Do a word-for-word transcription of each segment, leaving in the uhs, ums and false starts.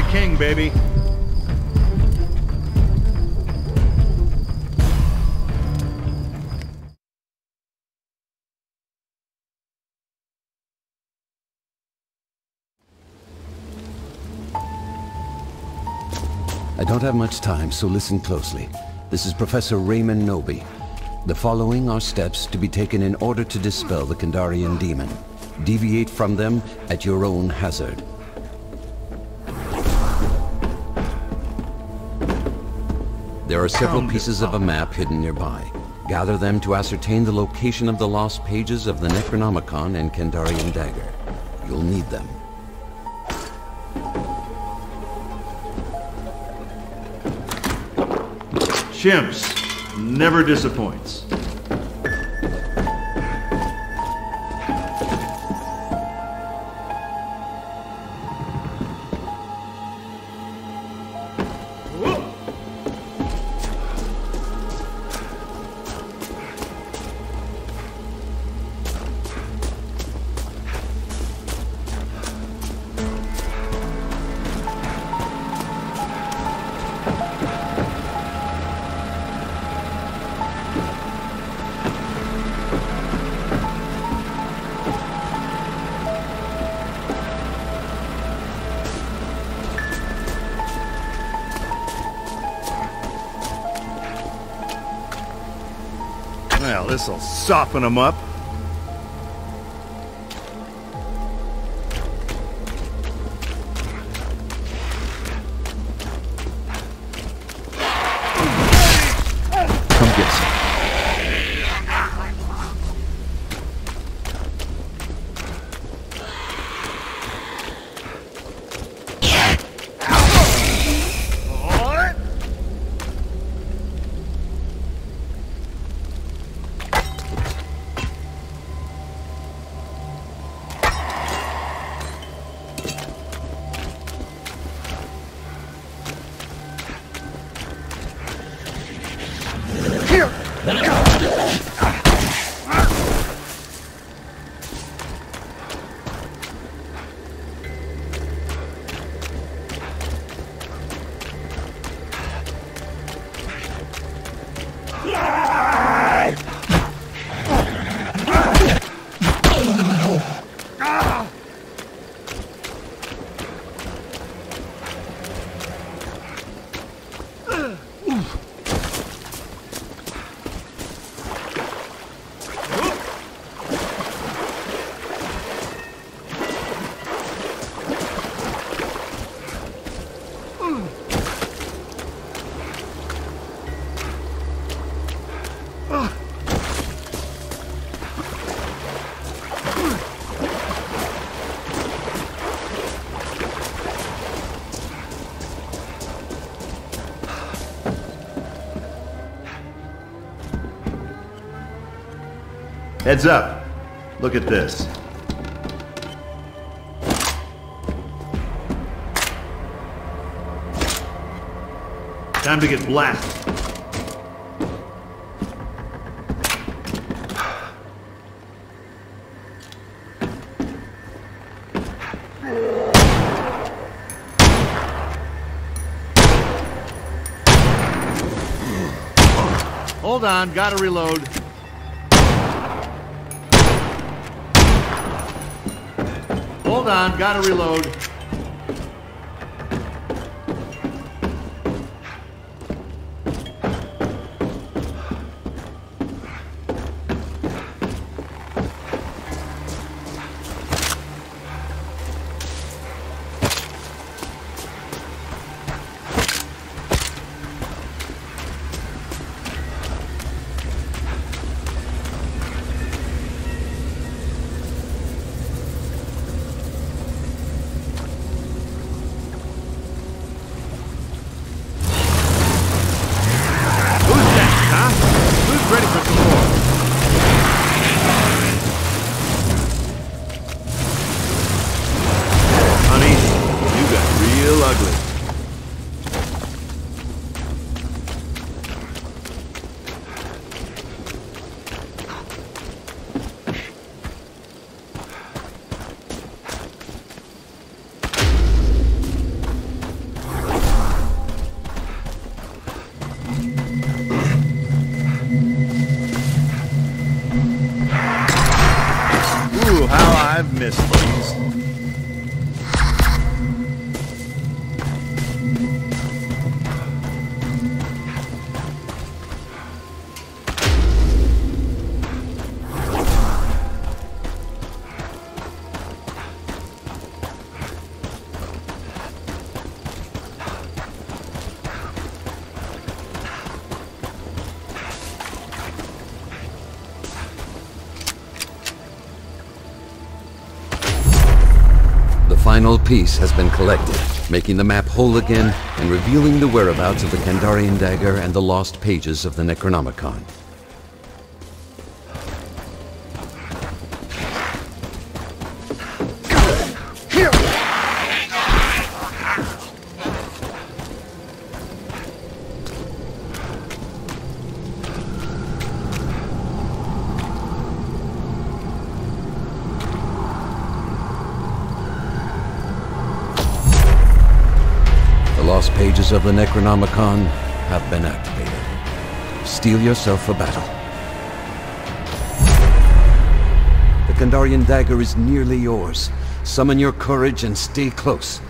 king, baby. I don't have much time, so listen closely. This is Professor Raymond Knowby. The following are steps to be taken in order to dispel the Kandarian demon. Deviate from them at your own hazard. There are several pieces of a map hidden nearby. Gather them to ascertain the location of the lost pages of the Necronomicon and Kandarian dagger. You'll need them. Chimps never disappoints. Well, this'll soften them up. Come get some. Heads up. Look at this. Time to get blasted. Hold on, gotta reload. Hold on, gotta reload. Ooh, how I've missed these. The final piece has been collected, making the map whole again and revealing the whereabouts of the Kandarian dagger and the lost pages of the Necronomicon. The lost pages of the Necronomicon have been activated. Steel yourself for battle. The Kandarian dagger is nearly yours. Summon your courage and stay close.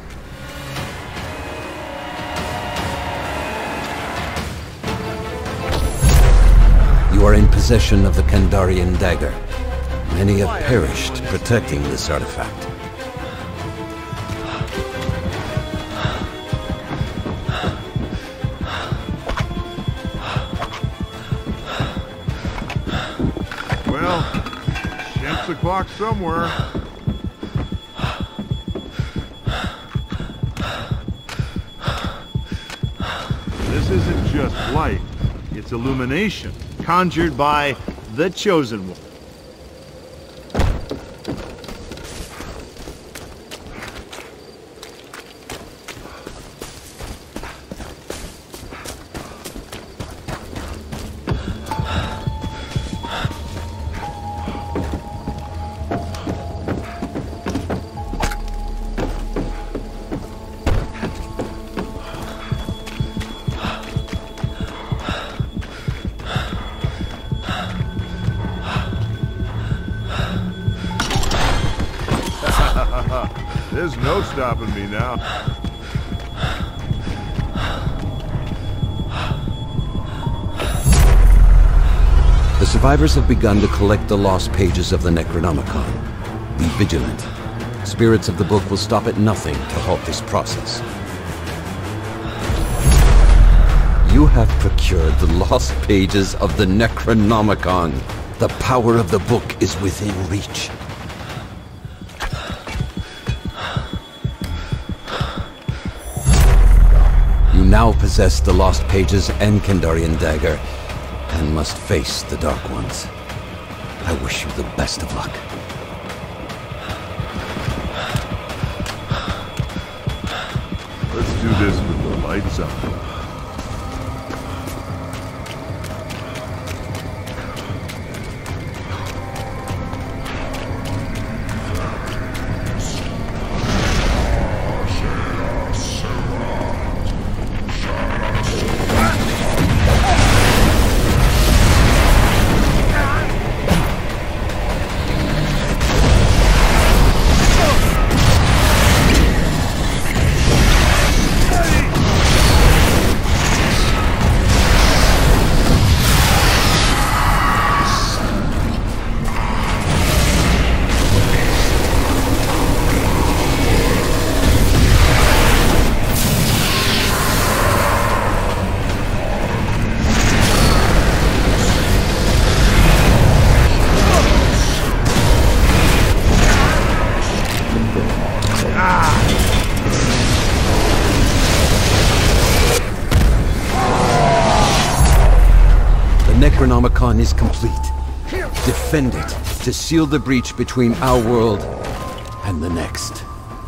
You are in possession of the Kandarian dagger. Many have perished protecting this artifact. Well, chance the clock somewhere. This isn't just light, it's illumination, conjured by the Chosen One. There's no stopping me now. The survivors have begun to collect the lost pages of the Necronomicon. Be vigilant. Spirits of the book will stop at nothing to halt this process. You have procured the lost pages of the Necronomicon. The power of the book is within reach. You now possess the lost pages and Kandarian dagger, and must face the Dark Ones. I wish you the best of luck. Let's do this with the lights on. Necronomicon is complete. Defend it to seal the breach between our world and the next.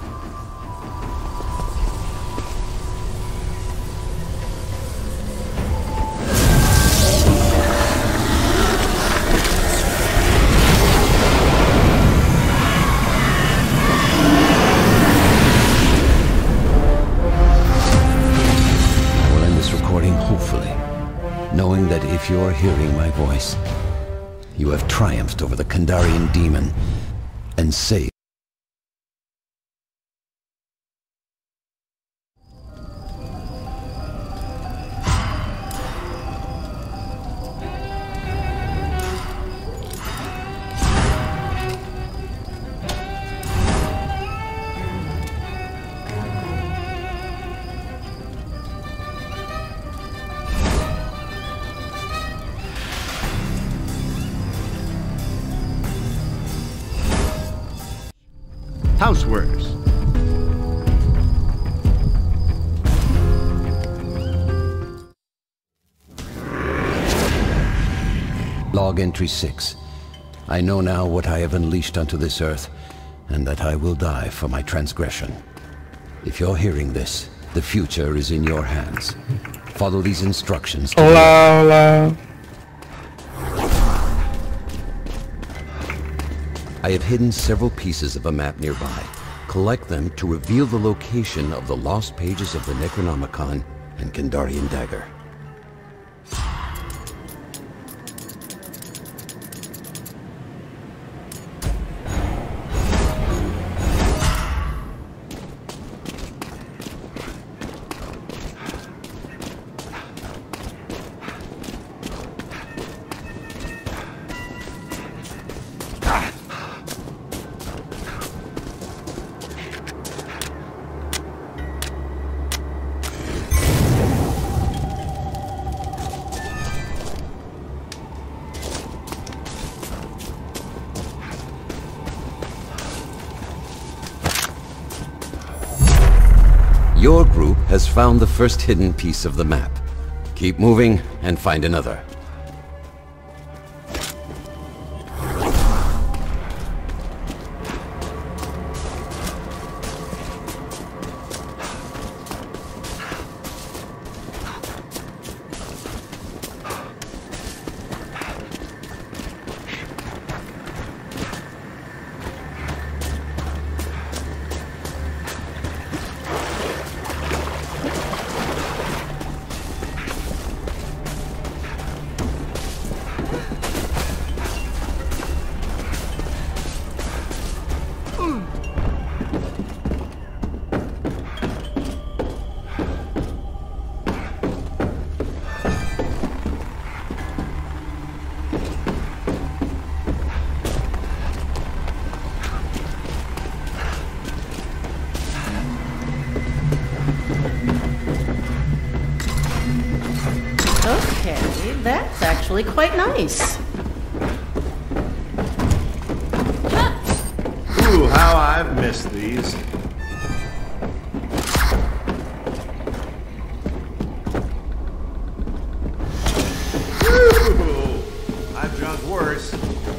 I will end this recording hopefully, knowing that if you're hearing my voice, you have triumphed over the Kandarian demon and save. Housewares. Log entry six. I know now what I have unleashed onto this earth, and that I will die for my transgression. If you're hearing this, the future is in your hands. Follow these instructions. Hola, hola. I have hidden several pieces of a map nearby. Collect them to reveal the location of the lost pages of the Necronomicon and Kandarian Dagger. Your group has found the first hidden piece of the map. Keep moving and find another. Okay, that's actually quite nice. Ooh, how I've missed these. Ooh, I've drunk worse.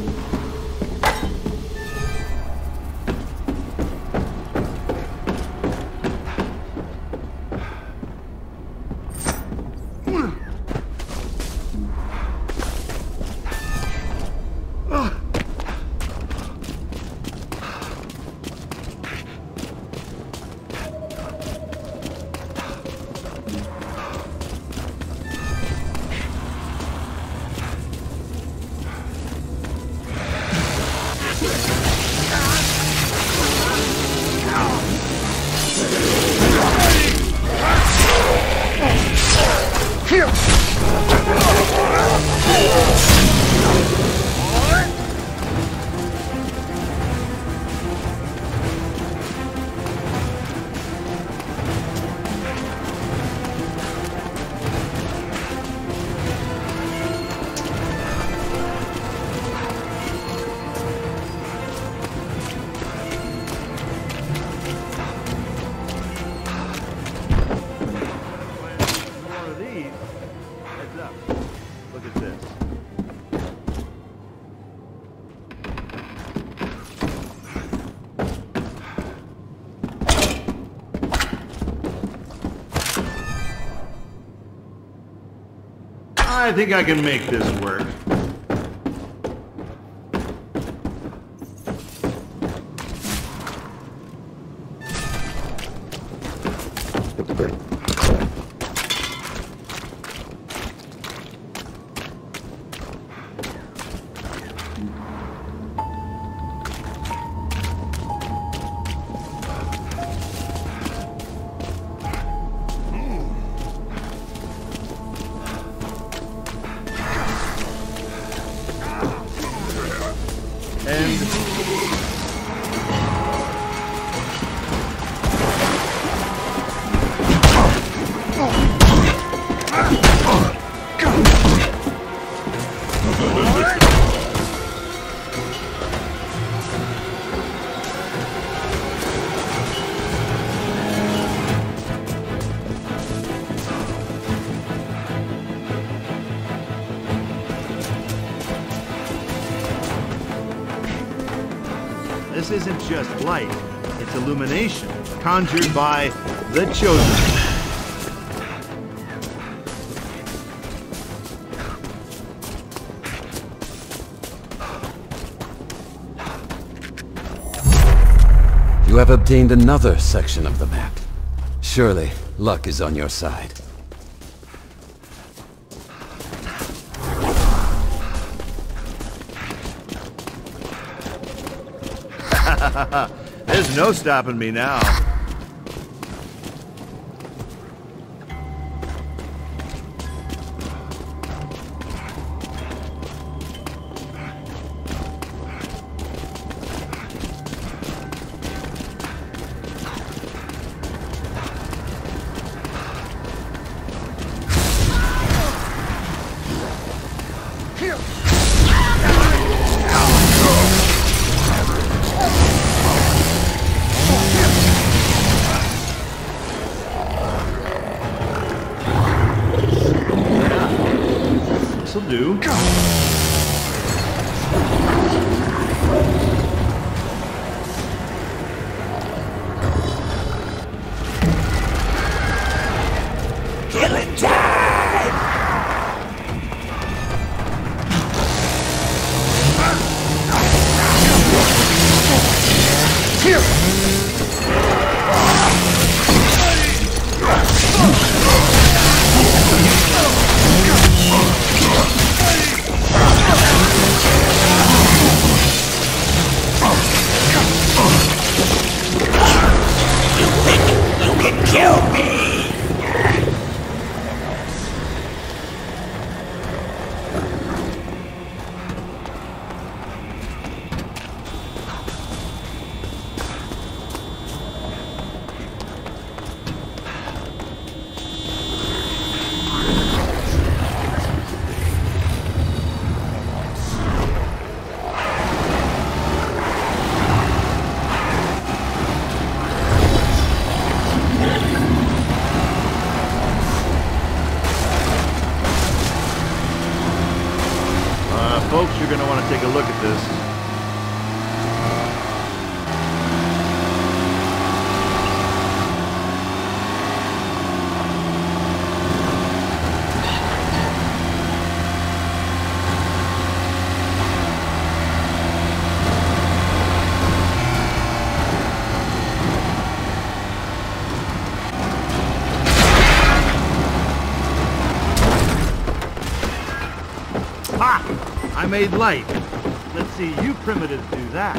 I think I can make this work. This isn't just light, it's illumination, conjured by the Chosen. You have obtained another section of the map. Surely, luck is on your side. There's no stopping me now. This'll do. Killing time! You can kill me! Folks, you're going to want to take a look at this. Ha! I made light. Let's see you primitives do that.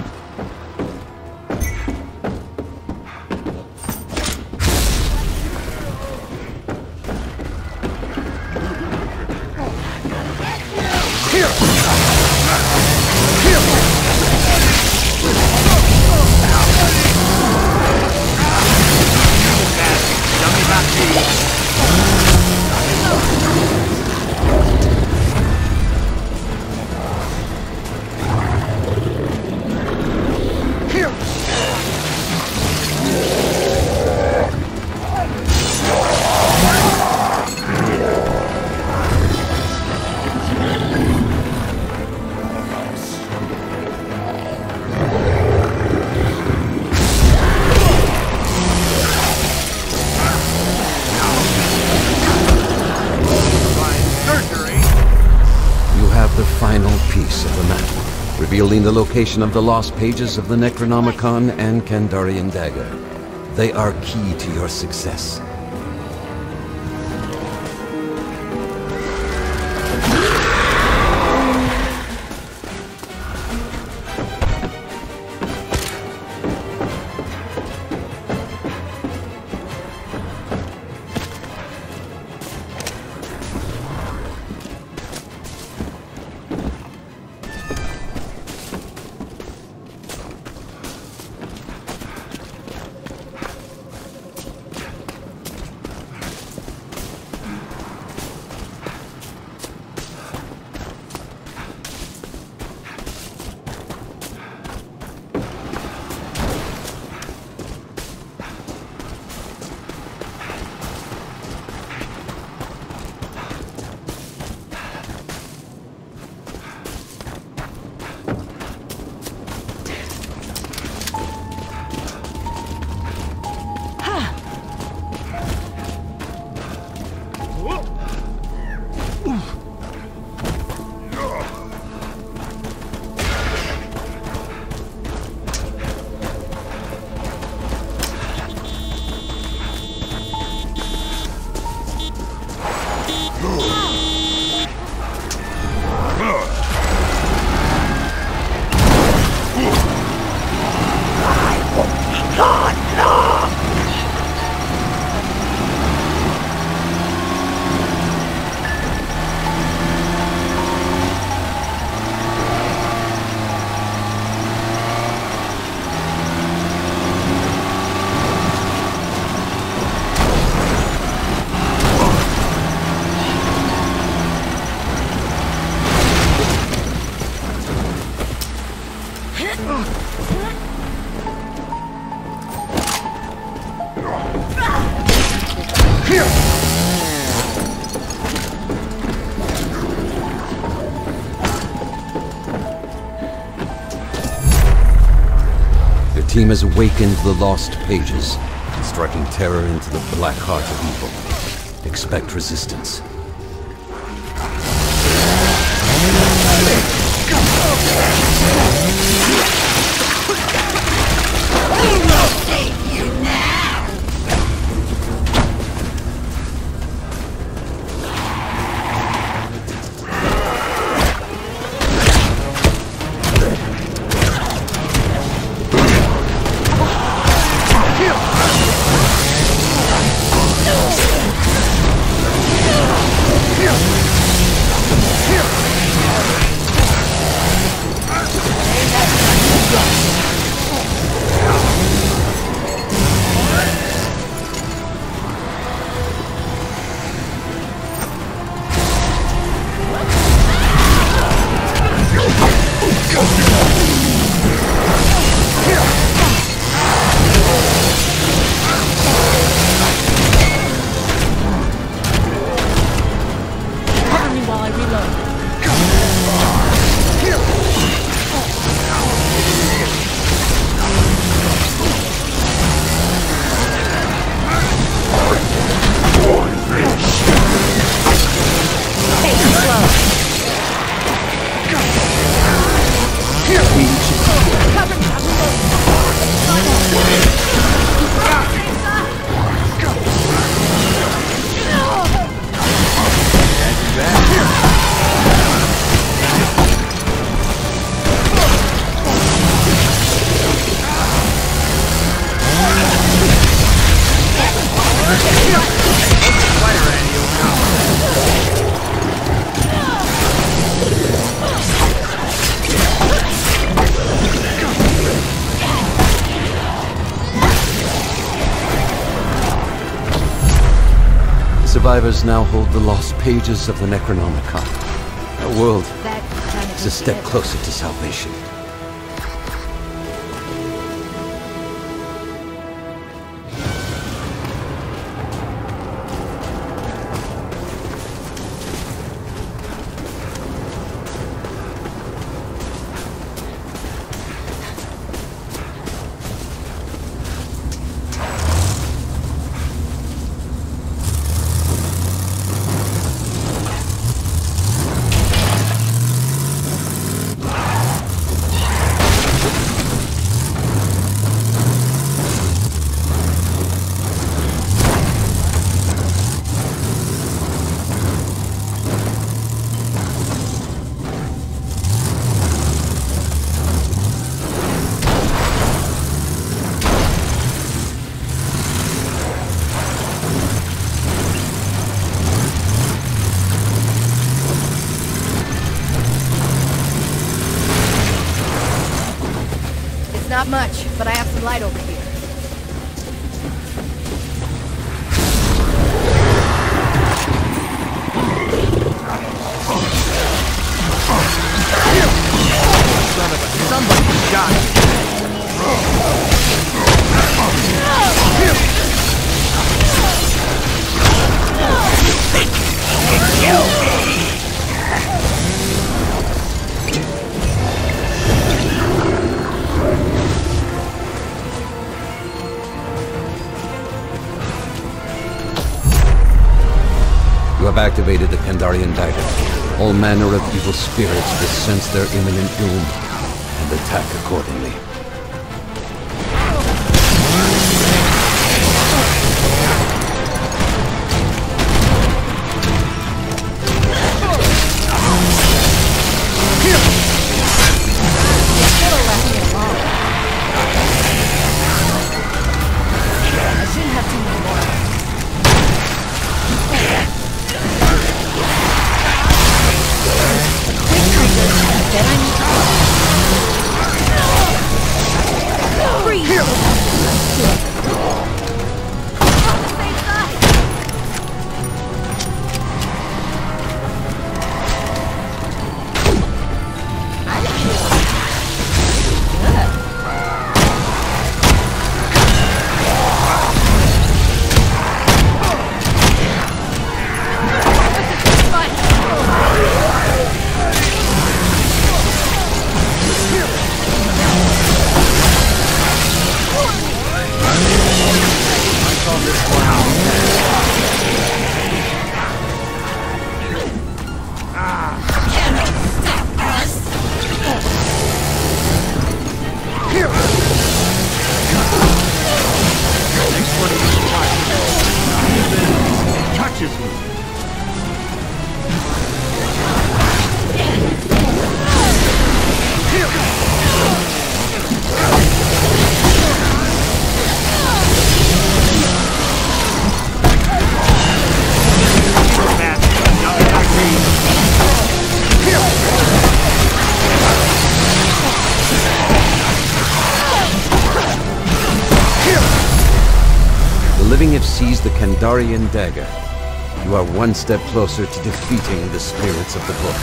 The final piece of the map, revealing the location of the lost pages of the Necronomicon and Kandarian dagger. They are key to your success. Your team has awakened the lost pages, striking terror into the black heart of evil. Expect resistance. Survivors now hold the lost pages of the Necronomicon. Our world is a step closer to salvation. Not much, but I have some light over here. Son of a... Somebody got me. You have activated the Kandarian Dagger. All manner of evil spirits will sense their imminent doom and attack accordingly. viciously. The living have seized the Kandarian dagger. You are one step closer to defeating the spirits of the book.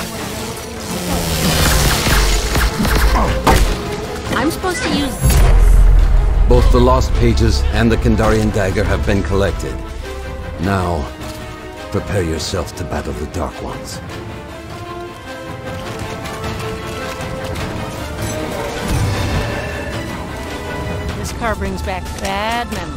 I'm supposed to use... Both the lost pages and the Kandarian dagger have been collected. Now, prepare yourself to battle the Dark Ones. This car brings back bad memories.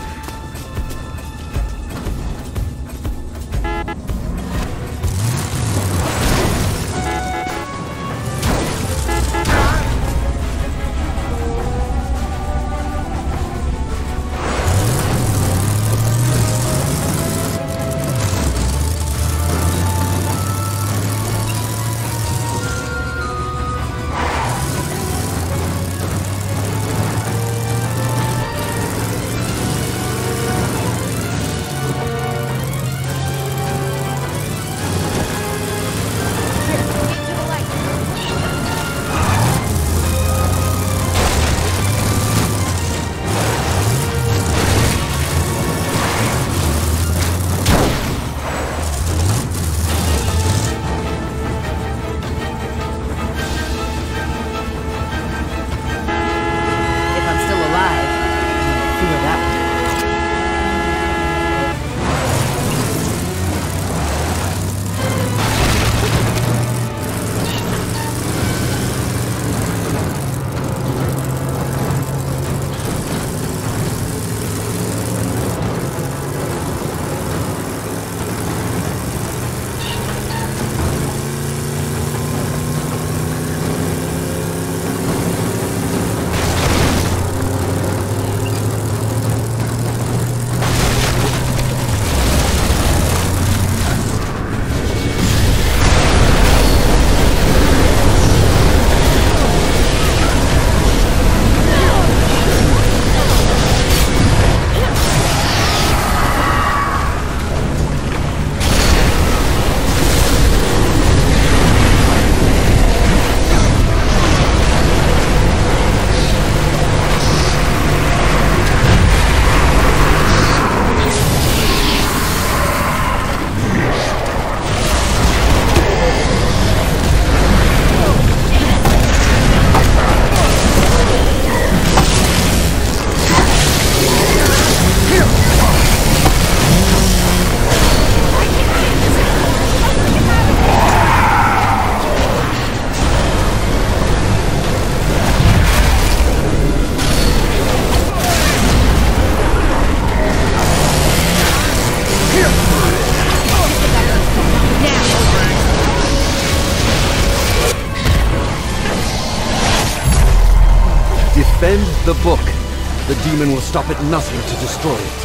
Defend the book. The demon will stop at nothing to destroy it.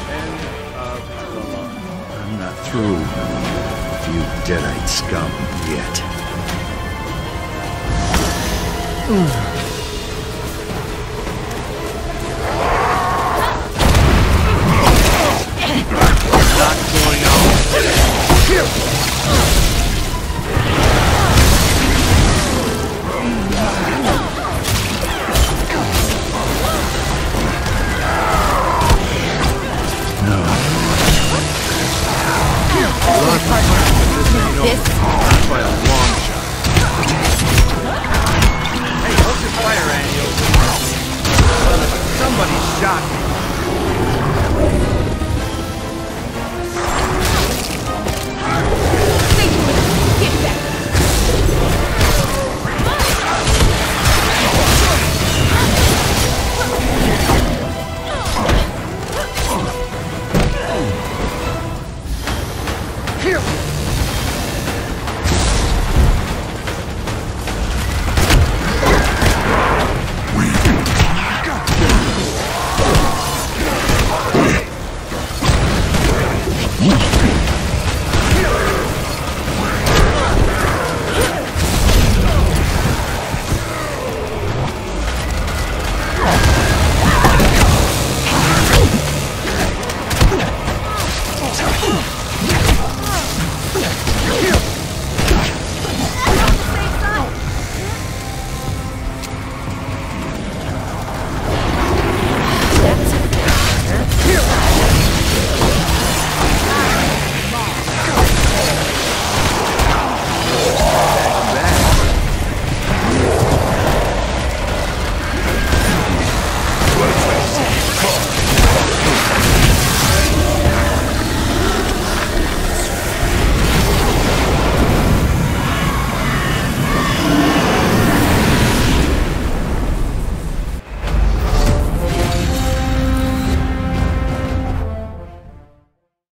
I'm not through with you Deadite scum yet. Not going on. This? Not by a long shot. Hey, hold your fire, Andy. Somebody shot me.